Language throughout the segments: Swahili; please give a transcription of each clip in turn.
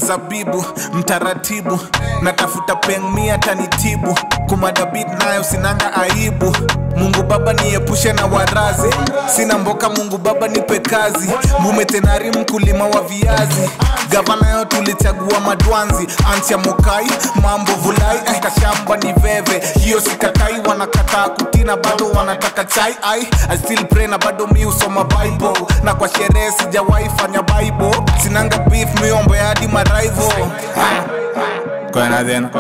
zabibu, mtaratibu. Natafuta peng mia tanitibu, kumada beat nayo sinanga aibu. Mungu Baba niepushe na warazi, sina mboka Mungu Baba nipe kazi. Mume tenari mkulima wa viazi, gavana yo tulichagua madwanzi. Antia mokai, mambo vulai, kashamba ni veve. Hiyo sikatai, wanakataa kutina bado wanataka chai. I still pray na bado mi usoma Bible, na kwa sherehe sijawahi fanya Bible. Sinanga beef miombo ya hadi maraivo. Kwa na then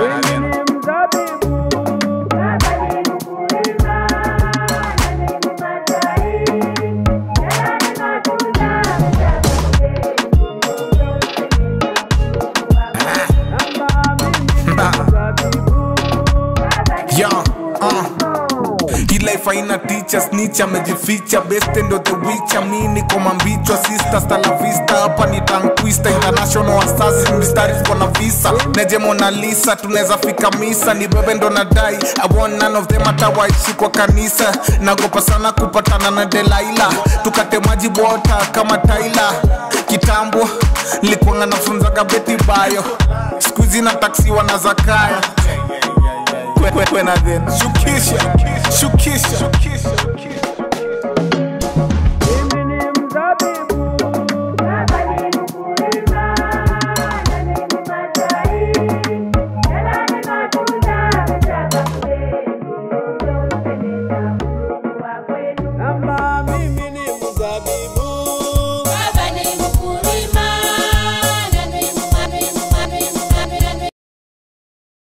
life haina teachers, nicha mejificha. Best end of the witcher, mi niko mambichwa. Sister stala vista, hapa ni tankwista. International assassin, mistaris kona visa. Neje Mona Lisa, tuneza fika misa. Ni bebe ndo nadai, I want none of them hata waishi kwa kanisa. Nagopa sana kupatana na Delilah, tukate maji bota kama Tyler. Kitambo, likuanga nafunzaga Betty Bayo, squeezy na taxiwa na Zakaya. Kwe na then Shukisha